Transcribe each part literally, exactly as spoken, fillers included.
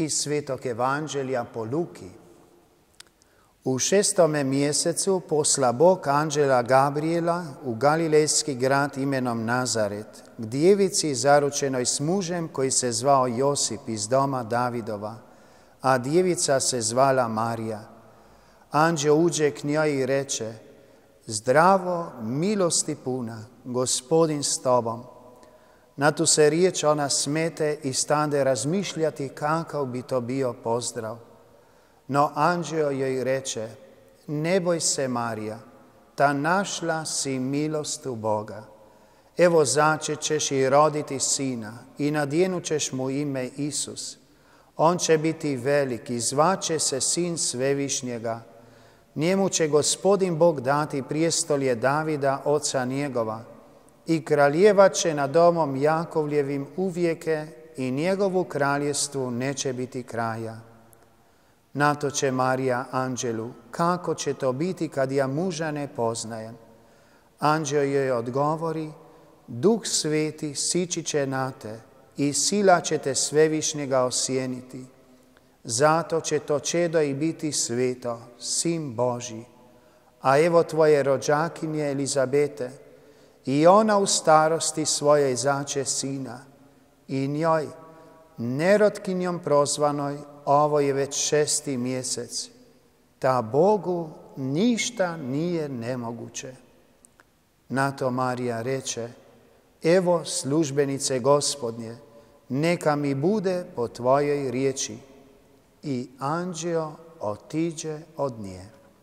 Iz Svetog Evanđelja po Luki. U šestome mjesecu posla Bog anđela Gabriela u galilejski grad imenom Nazaret, k djevici zaručenoj s mužem koji se zvao Josip iz doma Davidova, a djevica se zvala Marija. Anđeo uđe k njoj i reče: Zdravo, milosti puna, Gospodin s tobom. Na tu se riječ ona smete i stade razmišljati kakav bi to bio pozdrav. No anđeo joj reče: Ne boj se, Marija, ta našla si milost u Boga. Evo začećeš i roditi sina i nadjenut ćeš mu ime Isus. On će biti velik i zvaće se Sin Svevišnjega. Njemu će Gospodin Bog dati prijestolje Davida, oca njegova, i kraljevat će nad domom Jakovljevim uvijeke i njegovu kraljestvu neće biti kraja. Na to će Marija anđelu: Kako će to biti kad ja muža ne poznajem? Anđeo joj odgovori: Duh Sveti sići će na te i sila će te Svevišnjega osjeniti. Zato će to čedo i biti sveto, Sin Božji. A evo tvoje rođakinje Elizabete, i ona u starosti svojoj zače sina, i njoj, nerotkinjom prozvanoj, ovo je već šesti mjesec. Ta Bogu ništa nije nemoguće. Na to Marija reče: Evo službenice Gospodnje, neka mi bude po tvojoj riječi. I anđeo otiđe od nje.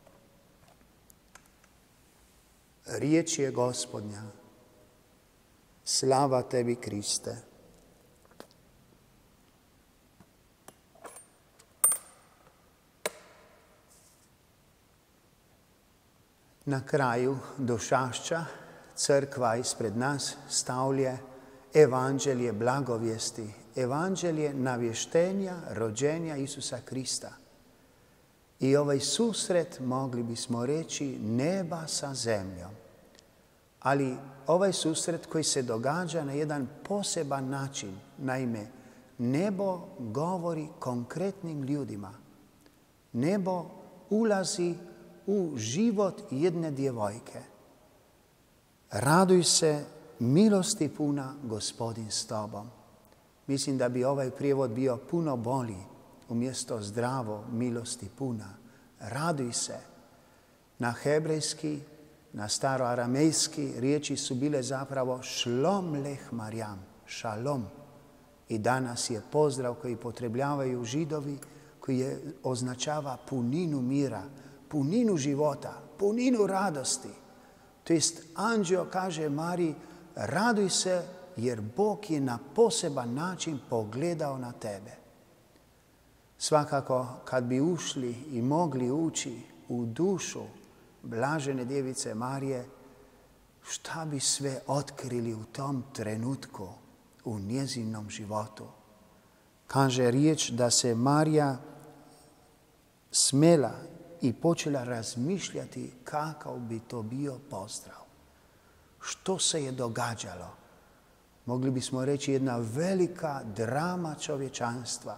Riječ je Gospodnja. Slava tebi, Kriste. Na kraju došašća crkva ispred nas stavlja evanđelje blagovijesti, evanđelje navještenja rođenja Isusa Krista. I ovaj susret, mogli bismo reći, neba sa zemljom. Ali ovaj susret koji se događa na jedan poseban način. Naime, nebo govori konkretnim ljudima. Nebo ulazi u život jedne djevojke. Raduj se, milosti puna, Gospodin s tobom. Mislim da bi ovaj prijevod bio puno bolji. Umjesto zdravo, milosti puna. Raduj se. Na hebrejski, na staroaramejski riječi su bile zapravo šlom leh Marijam, šalom. I danas je pozdrav koji potrebljavaju Židovi, koji je, označava puninu mira, puninu života, puninu radosti. To jest, anđeo kaže Mariji: Raduj se, jer Bog je na poseban način pogledao na tebe. Svakako, kad bi ušli i mogli ući u dušu blažene djevice Marije, šta bi sve otkrili u tom trenutku u njezinom životu? Kaže riječ da se Marija smela i počela razmišljati kakav bi to bio pozdrav. Što se je događalo? Mogli bismo reći jedna velika drama čovječanstva.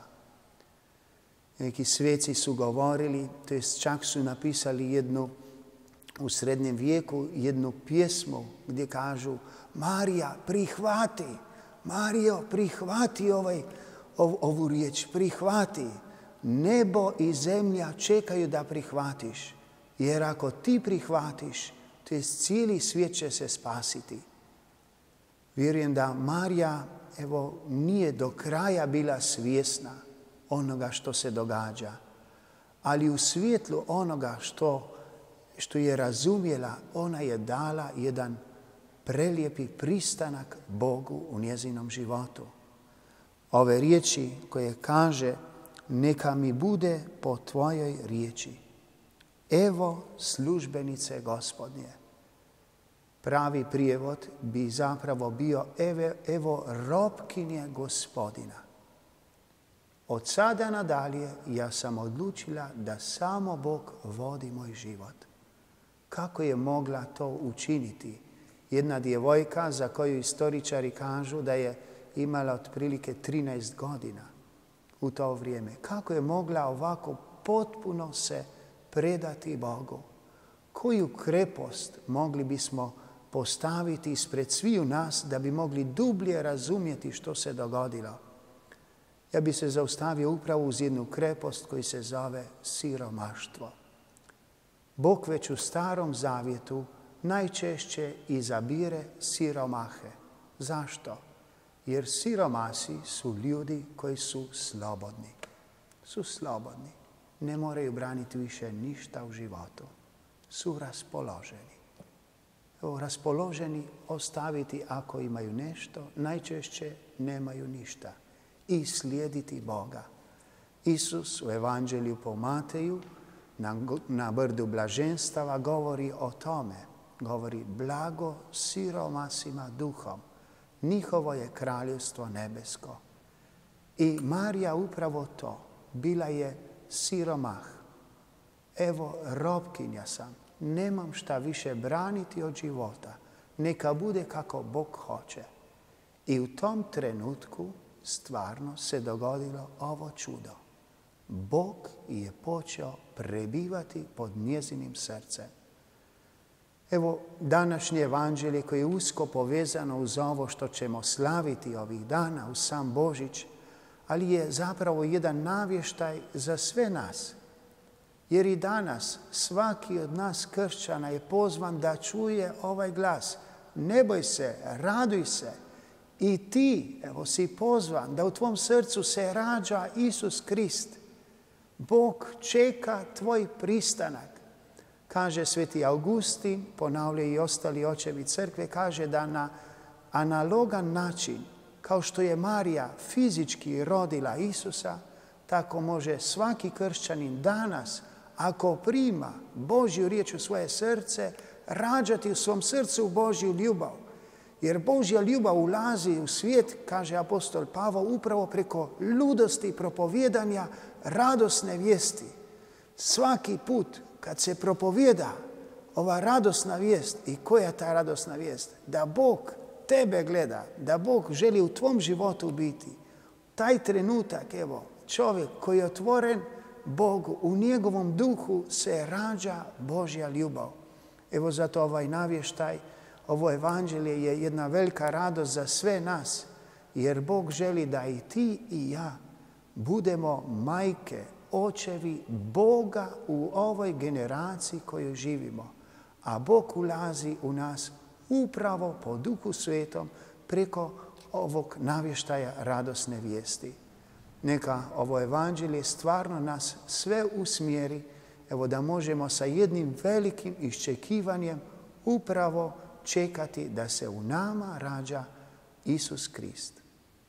Neki sveci su govorili, to jest čak su napisali jednu, u srednjem vijeku, jednu pjesmu gdje kažu: Marija, prihvati, Marijo, prihvati ovaj, ov, ovu riječ, prihvati. Nebo i zemlja čekaju da prihvatiš, jer ako ti prihvatiš, to jest cijeli svijet će se spasiti. Vjerujem da Marija, evo, nije do kraja bila svjesna onoga što se događa, ali u svjetlu onoga što, što je razumjela, ona je dala jedan prelijepi pristanak Bogu u njezinom životu. Ove riječi koje kaže: Neka mi bude po tvojoj riječi. Evo službenice Gospodnje. Pravi prijevod bi zapravo bio: evo, evo robkinje Gospodina. Od sada nadalje ja sam odlučila da samo Bog vodi moj život. Kako je mogla to učiniti? Jedna djevojka za koju istoričari kažu da je imala otprilike trinaest godina. u to vrijeme. Kako je mogla ovako potpuno se predati Bogu? Koju krepost mogli bismo postaviti ispred sviju nas da bi mogli dublje razumjeti što se dogodilo? Ja bi se zaustavio upravo uz jednu krepost koji se zove siromaštvo. Bog već u Starom Zavjetu najčešće izabire siromahe. Zašto? Jer siromasi su ljudi koji su slobodni. Su slobodni. Ne moraju braniti više ništa u životu. Su raspoloženi. Evo, raspoloženi ostaviti ako imaju nešto, najčešće nemaju ništa. I slijediti Boga. Isus u Evanđelju po Mateju na, na brdu blaženstava govori o tome. Govori blago siromasima duhom. Njihovo je kraljevstvo nebesko. I Marija upravo to. Bila je siromah. Evo, robkinja sam. Nemam šta više braniti od života. Neka bude kako Bog hoće. I u tom trenutku stvarno se dogodilo ovo čudo. Bog je počeo prebivati pod njezinim srcem. Evo, današnje evanđelje koje je usko povezano uz ovo što ćemo slaviti ovih dana, uz sam Božić, ali je zapravo jedan navještaj za sve nas. Jer i danas svaki od nas kršćana je pozvan da čuje ovaj glas. Ne boj se, raduj se. I ti, evo, si pozvan da u tvom srcu se rađa Isus Krist. Bog čeka tvoj pristanak. Kaže sveti Augustin, ponavljaju i ostali očevi crkve, kaže da na analogan način, kao što je Marija fizički rodila Isusa, tako može svaki kršćanin danas, ako prima Božju riječ u svoje srce, rađati u svom srcu Božju ljubav. Jer Božja ljubav ulazi u svijet, kaže apostol Pavao, upravo preko ludosti propovjedanja radosne vijesti. Svaki put kad se propovjeda ova radosna vijest, i koja je ta radosna vijest? Da Bog tebe gleda, da Bog želi u tvom životu biti. Taj trenutak, evo, čovjek koji je otvoren Bogu, u njegovom duhu se rađa Božja ljubav. Evo zato ovaj navještaj, ovo evanđelje je jedna velika radost za sve nas, jer Bog želi da i ti i ja budemo majke, očevi Boga u ovoj generaciji koju živimo. A Bog ulazi u nas upravo po Duhu Svetom preko ovog navještaja radosne vijesti. Neka ovo evanđelje stvarno nas sve usmjeri, evo da možemo sa jednim velikim iščekivanjem upravo čekati da se u nama rađa Isus Krist.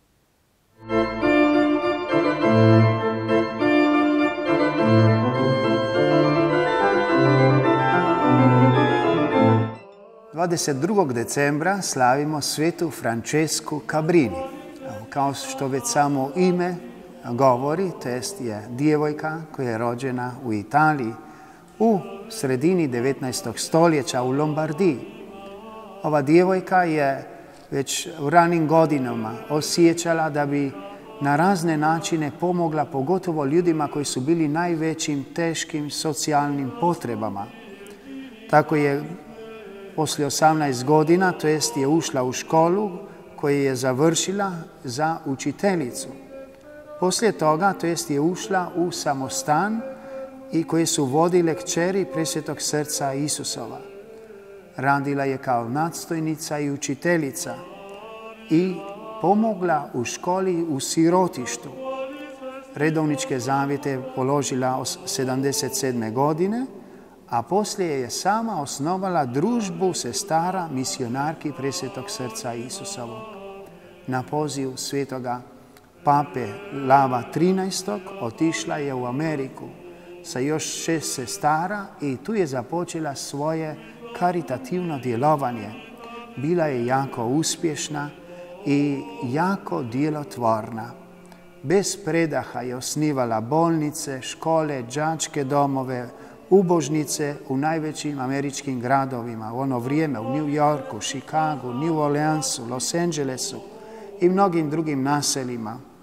dvadeset drugog decembra slavimo svetu Francesku Cabrini. Kao što već samo ime govori, test je djevojka koja je rođena u Italiji u sredini devetnaestog stoljeća u Lombardiji. Ova djevojka je već u ranim godinama osjećala da bi na razne načine pomogla pogotovo ljudima koji su bili najvećim teškim socijalnim potrebama. Tako je poslije osamnaest godina, to jest je ušla u školu koju je završila za učiteljicu. Poslije toga, to jest je ušla u samostan i koje su vodile kćeri Presvetog srca Isusova. Radila je kao nadstojnica i učiteljica i pomogla u školi u sirotištu. Redovničke zavjete položila sedamdeset sedme godine, a poslije je sama osnovala družbu sestara misionarki Presvetog srca Isusovog. Na poziv svetoga pape Lava trinaestog otišla je u Ameriku sa još šest sestara i tu je započela svoje karitativno djelovanje. Bila je jako uspješna i jako djelotvorna. Bez predaha je osnivala bolnice, škole, đačke domove, ubožnice u najvećim američkim gradovima u ono vrijeme, u New Yorku, Chicagu, New Orleansu, Los Angelesu i mnogim drugim naseljima.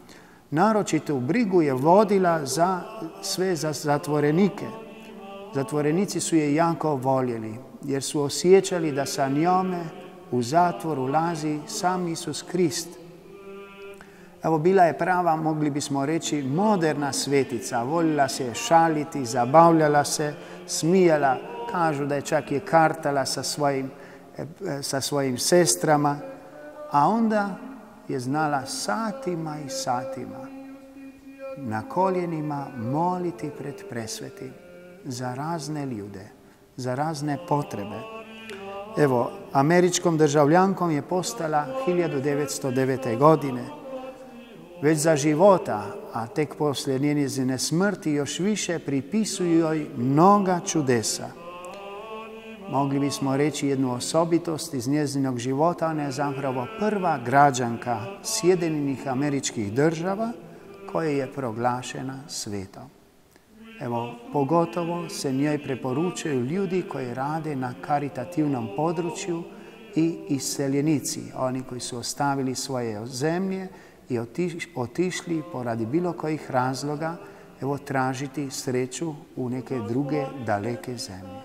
Naročitu brigu je vodila za sve za zatvorenike. Zatvorenici su je jako voljeli, jer su osjećali da sa njome u zatvor ulazi sam Isus Krist. Evo, bila je prava, mogli bismo reći, moderna svetica. Voljela se je šaliti, zabavljala se, smijala. Kažu da je čak je kartala sa svojim, sa svojim sestrama. A onda je znala satima i satima na koljenima moliti pred presvetim za razne ljude, za razne potrebe. Evo, američkom državljankom je postala hiljadu devetsto devete. godine. Već za života, a tek poslije njezine smrti, još više pripisuju joj mnoga čudesa. Mogli bismo reći jednu osobitost iz njezinog života. Ona je zapravo prva građanka Sjedinjenih Američkih Država koja je proglašena svetom. Evo, pogotovo se njoj preporučuju ljudi koji rade na karitativnom području i iseljenici, oni koji su ostavili svoje zemlje i otišli poradi bilo kojih razloga, evo, tražiti sreću u neke druge daleke zemlje.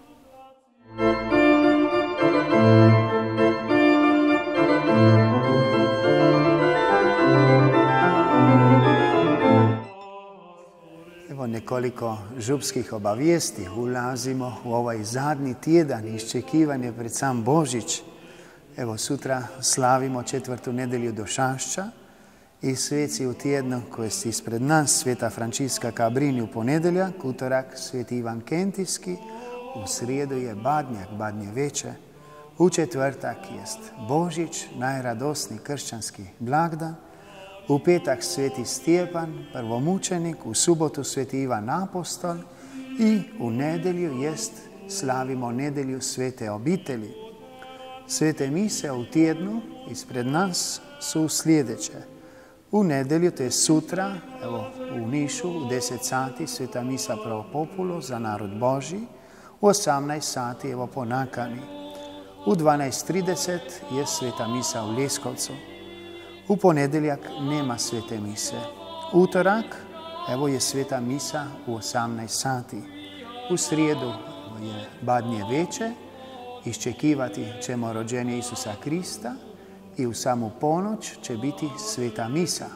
Evo nekoliko župskih obavijesti. Ulazimo u ovaj zadnji tjedan iščekivanje pred sam Božić. Evo, sutra slavimo četvrtu nedjelju Došašća i sveci u tjednu koji su ispred nas, Sveta Frančiska Cabrini u ponedjeljak, utorak Sveti Ivan Kentijski, u srijedu je Badnjak, Badnje veče, u četvrtak jest Božić, najradosniji kršćanski blagdan, u petak Sveti Stjepan, prvomučenik, u subotu Sveti Ivan Apostol i u nedjelju jest slavimo nedjelju Svete obitelji. Svete mise u tjednu ispred nas su sljedeće. U nedjelju, to je sutra, evo u Nišu, u deset sati Sveta misa pro populo za narod Božji, u osamnaest sati evo po nakani. U dvanaest trideset je Sveta misa u Leskovcu. U ponedjeljak nema svete mise. Utorak, evo je Sveta misa u osamnaest sati. U srijedu je Badnje veče, iščekivati ćemo rođenje Isusa Krista i u samu ponoć će biti Sveta misa.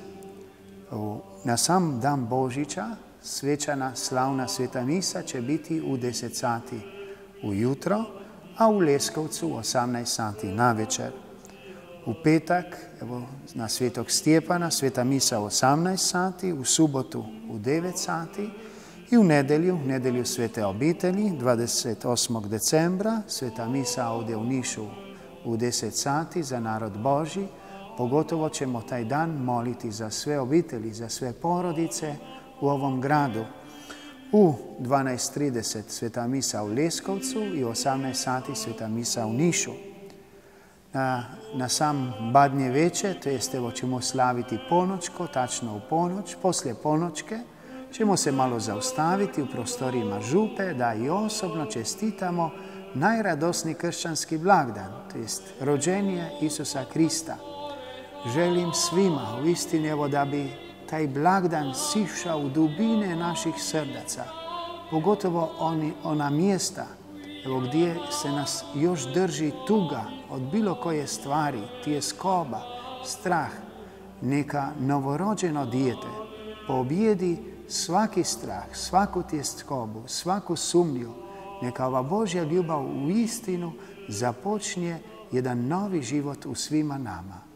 Na sam dan Božića svečana slavna Sveta misa će biti u deset sati ujutro, a u Leskovcu u osamnaest sati navečer. U petak, evo, na Svetog Stjepana, Sveta misa u osamnaest sati, u subotu u devet sati i u nedjelju, nedjelju Svete obitelji, dvadeset osmog decembra, Sveta misa ovdje u Nišu u deset sati za narod Božji. Pogotovo ćemo taj dan moliti za sve obitelji, za sve porodice u ovom gradu. U dvanaest trideset Sveta misa u Leskovcu i u osamnaest sati Sveta misa u Nišu. Na, na sam Badnje veče, to jest evo ćemo slaviti ponoćko, tačno u ponoć, poslije ponoćke ćemo se malo zaustaviti u prostorijima župe da i osobno čestitamo najradosniji kršćanski blagdan, to jest rođenje Isusa Krista. Želim svima u istini evo da bi taj blagdan sišao u dubine naših srdaca, pogotovo oni, ona mjesta evo gdje se nas još drži tuga od bilo koje stvari, tjeskoba, strah. Neka novorođeno dijete pobjedi svaki strah, svaku tjeskobu, svaku sumnju. Neka ova Božja ljubav u istinu započne jedan novi život u svima nama.